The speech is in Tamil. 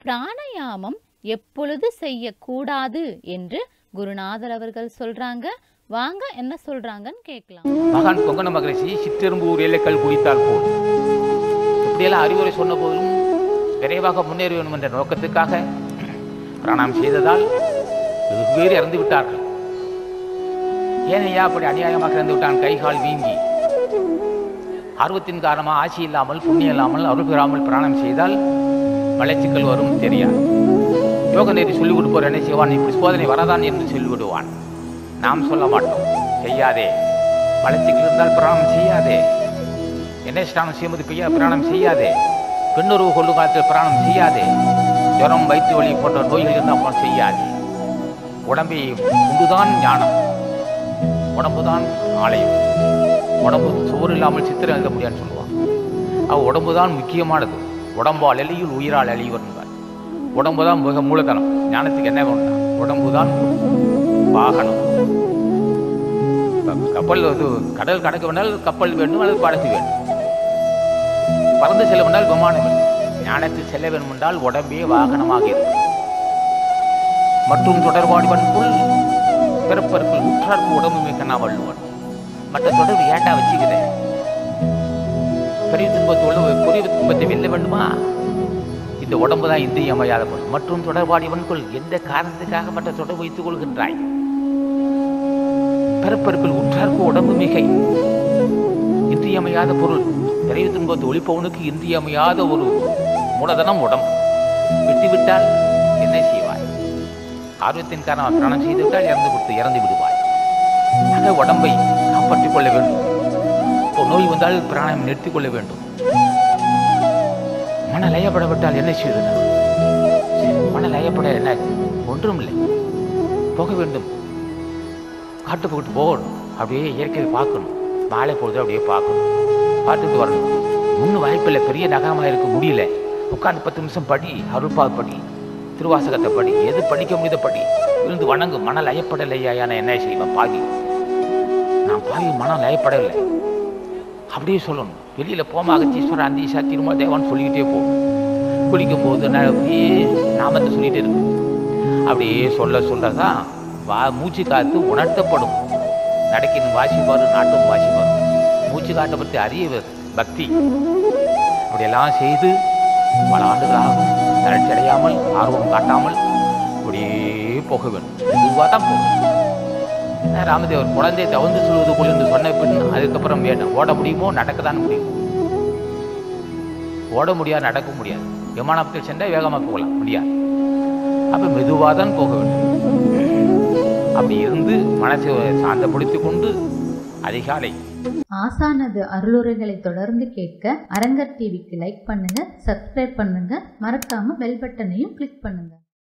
பிராணாயாமம் எப்பொழுது செய்யக்கூடாது என்று குருநாதர் அவர்கள் சொல்றாங்க. வாங்க என்ன சொல்றாங்கன்னு கேட்கலாம். மகான் கொங்கண மகரிஷி சிற்றெரும்பூர் ஏழைக்கல் குடித்தால் போல் இப்படியெல்லாம் அறிவுரை சொன்ன போதிலும் விரைவாக முன்னேற வேண்டும் என்ற நோக்கத்துக்காக பிராணாயாமம் செய்ததால் வெவ்வேறு இறந்து விட்டார்கள். ஏனையா அப்படி அநியாயமாக இறந்து விட்டான். கைகால் வீங்கி ஆர்வத்தின் காரணமாக ஆட்சி இல்லாமல் புண்ணியம் இல்லாமல் அருள் பெறாமல் பிராணம் செய்தால் மலைச்சிக்கல் வரும் தெரியாது. யோக நெறி சொல்லிக் கொடுப்போர் என்ன செய்வான், இப்படி சோதனை வரதான் என்று சொல்லிவிடுவான். நாம் சொல்ல மாட்டோம், செய்யாதே. மலைச்சிக்கல் இருந்தால் பிராணம் செய்யாதே. என்ன ஸ்நானம் செய்யும்போது பிராணம் செய்யாதே. பெண்ணுறவு கொள்ளும் காலத்தில் பிராணம் செய்யாதே. ஜுரம் வயிற்று வலி போன்ற நோய்கள் இருந்தால் செய்யாதே. உடம்பை உண்டுதான் ஞானம், உடம்புதான் ஆலயம். உடம்பு சோறு இல்லாமல் சித்திரம் எழுத முடியாதுன்னு சொல்லுவான். உடம்பு தான் முக்கியமானது. உடம்பால் எலியில் உயிரால் அழிவர் என்பார். உடம்பு தான் மிக மூலதனம். ஞானத்துக்கு என்ன வேணும்? உடம்பு தான் வாகனம். கப்பல் கடல் கடக்க வேண்டால் கப்பல் வேண்டும் அல்லது படகு வேண்டும். பறந்து செல்ல வேண்டால் விமானம் வேண்டும். ஞானத்தில் செல்ல வேண்டும் என்றால் உடம்பே வாகனமாக இருக்கும். மற்றும் தொடர்பாடிவனுக்குள் பிறப்பற்குள் உற்றார்க்கு உடம்பு மிக்க நான் வள்ளுவன். மற்ற தொடர்பு ஏண்டா வச்சுக்கிறேன்? பெரிய துன்பத்தை வெல்ல வேண்டுமா? இந்த உடம்பு தான் இன்றியமையாத பொருள். மற்றும் தொடர்பாடிவனுக்குள் எந்த காரணத்துக்காக மற்ற தொடர்பு வைத்துக் கொள்கின்றாய்? பிறப்பற்குள் உற்றார்க்கு உடம்பு மிகை இன்றியமையாத பொருள். பெரிய துன்பத்தை ஒழிப்பவனுக்கு இன்றியமையாத ஒரு மூலதனம் உடம்பு. விட்டுவிட்டால் என்ன செய்வாய்? ஆர்வத்தின் காரணமாக பிராணம் செய்துவிட்டால் இறந்து விடுவாய். அந்த உடம்பை காப்பாற்றிக் கொள்ள வேண்டும். நோய் வந்தால் பிராணம் நிறுத்திக் கொள்ள வேண்டும். மன லயப்படப்பட்டால் என்ன செய்வது? மன லயப்பட என்ன ஒன்றும் இல்லை. போக வேண்டும், காட்டு போட்டு போகணும். அப்படியே இயற்கையை பார்க்கணும். மாலை பொழுது அப்படியே பார்க்கணும், பார்த்துட்டு வரணும். ஒன்றும் வாய்ப்பில்லை, பெரிய நகரமாக இருக்க முடியல. உட்காந்து 10 நிமிஷம் படி, அருள்பாவை படி, திருவாசகத்தை படி, எது படிக்க முடியாத படி, இருந்து வணங்கு. மன லயப்படலையா? நான் என்ன செய்வேன்? பாதி நான் பாதி மனம் லயப்படவில்லை அப்படியே சொல்லணும். வெளியில் போமா அகத்தீஸ்வரர் அந்தீசா திருமா தேவான்னு சொல்லிக்கிட்டே போகும். குளிக்கும் போது அப்படியே நாமத்தை சொல்லிகிட்டே இருக்கும். அப்படியே சொல்லதான் மூச்சு காத்து உணர்த்தப்படும். நடக்கின் வாசிப்பார், நாட்டும் வாசிப்பார். மூச்சு காட்டை பற்றி அறியவர் பக்தி. அப்படியெல்லாம் செய்து பல ஆண்டுகளாகும் தளர்ச்சி அடையாமல் ஆர்வம் காட்டாமல் அப்படியே போக வேண்டும். இதுவாக தான் போகும். ராமதேவர் குழந்தையை தவந்து சொல்வது போல் என்று சொன்ன பின் அதுக்கப்புறம் வேண்டாம். ஓட முடியுமோ? நடக்கத்தான் முடியும். ஓட முடியாது, நடக்க முடியாது. விமானத்தில் சென்றால் வேகமாக போகலாம், முடியாது. அப்போ மெதுவாக தான் போக வேண்டும். அப்படி இருந்து மனசை சாந்தப்படுத்திக் கொண்டு அதிகாலை ஆசானது அருளுரைகளை தொடர்ந்து கேட்க அரங்கர் டிவிக்கு லைக் பண்ணுங்க, சப்ஸ்கிரைப் பண்ணுங்க, மறக்காம பெல் பட்டனையும் கிளிக் பண்ணுங்க.